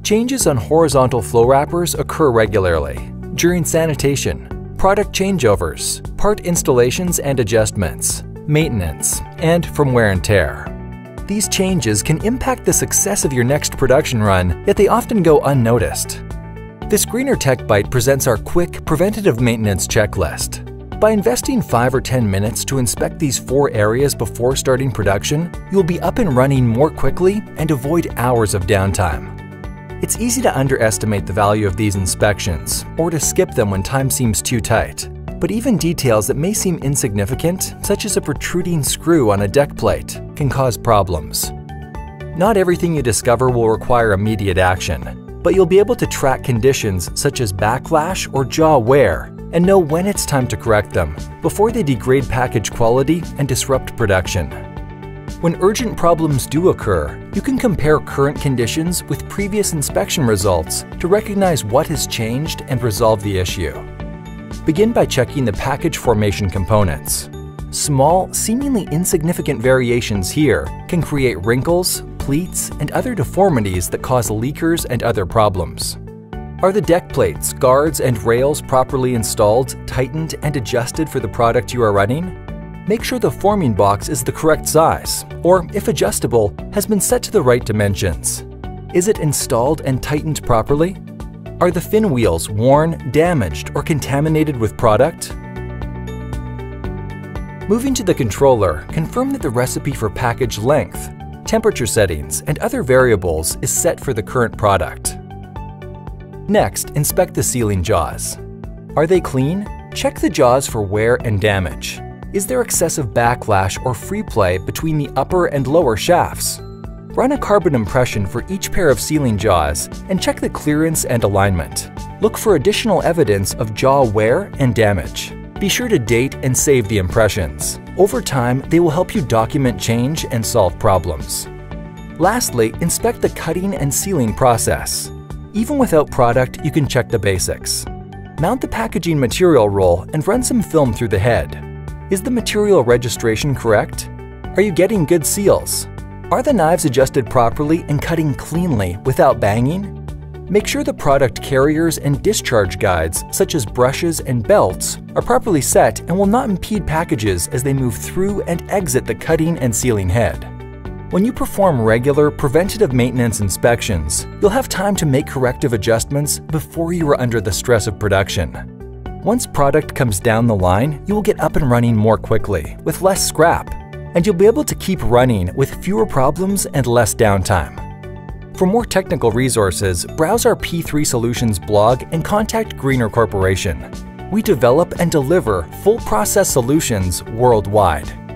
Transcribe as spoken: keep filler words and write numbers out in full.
Changes on horizontal flow wrappers occur regularly during sanitation, product changeovers, part installations and adjustments, maintenance, and from wear and tear. These changes can impact the success of your next production run, yet they often go unnoticed. This Greener Tech Bite presents our quick preventative maintenance checklist. By investing five or ten minutes to inspect these four areas before starting production, you'll be up and running more quickly and avoid hours of downtime. It's easy to underestimate the value of these inspections or to skip them when time seems too tight. But even details that may seem insignificant, such as a protruding screw on a deck plate, can cause problems. Not everything you discover will require immediate action, but you'll be able to track conditions such as backlash or jaw wear and know when it's time to correct them before they degrade package quality and disrupt production. When urgent problems do occur, you can compare current conditions with previous inspection results to recognize what has changed and resolve the issue. Begin by checking the package formation components. Small, seemingly insignificant variations here can create wrinkles, pleats, and other deformities that cause leakers and other problems. Are the deck plates, guards, and rails properly installed, tightened, and adjusted for the product you are running? Make sure the forming box is the correct size, or if adjustable, has been set to the right dimensions. Is it installed and tightened properly? Are the fin wheels worn, damaged, or contaminated with product? Moving to the controller, confirm that the recipe for package length, temperature settings, and other variables is set for the current product. Next, inspect the sealing jaws. Are they clean? Check the jaws for wear and damage. Is there excessive backlash or free play between the upper and lower shafts? Run a carbon impression for each pair of sealing jaws and check the clearance and alignment. Look for additional evidence of jaw wear and damage. Be sure to date and save the impressions. Over time, they will help you document change and solve problems. Lastly, inspect the cutting and sealing process. Even without product, you can check the basics. Mount the packaging material roll and run some film through the head. Is the material registration correct? Are you getting good seals? Are the knives adjusted properly and cutting cleanly without banging? Make sure the product carriers and discharge guides, such as brushes and belts, are properly set and will not impede packages as they move through and exit the cutting and sealing head. When you perform regular preventative maintenance inspections, you'll have time to make corrective adjustments before you are under the stress of production. Once product comes down the line, you will get up and running more quickly, with less scrap, and you'll be able to keep running with fewer problems and less downtime. For more technical resources, browse our P three Solutions blog and contact Greener Corporation. We develop and deliver full process solutions worldwide.